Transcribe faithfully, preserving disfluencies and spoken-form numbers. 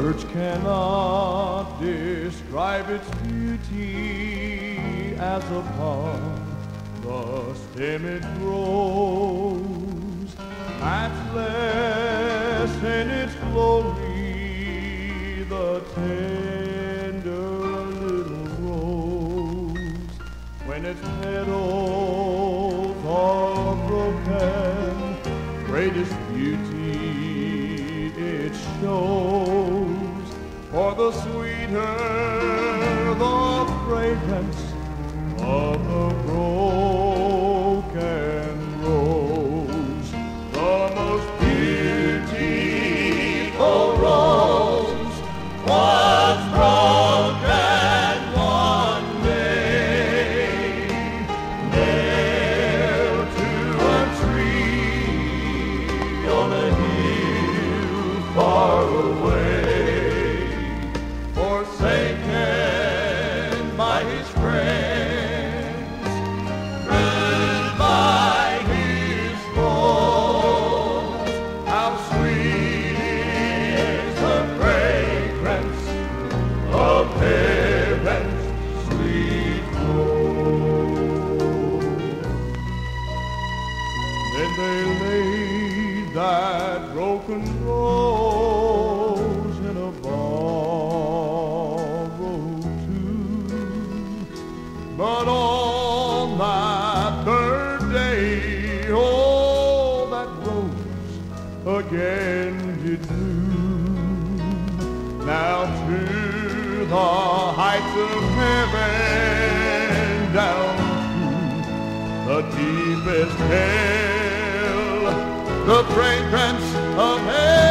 Words cannot describe its beauty as upon the stem it grows, matchless in its glory, the tender little rose. When its petals are broken, greatest beauty it shows, for the sweeter the fragrance of the broken rose. The most beautiful rose was broken one day, nailed to a tree on a hill far away, forsaken by his friends, bruised by his thorns. How sweet is the fragrance of heaven's sweet rose. Then they laid that broken rose in a borrowed tomb. But on that third day, oh, that rose again did bloom. Now to the heights of heaven, down to the deepest hell, the fragrance of heaven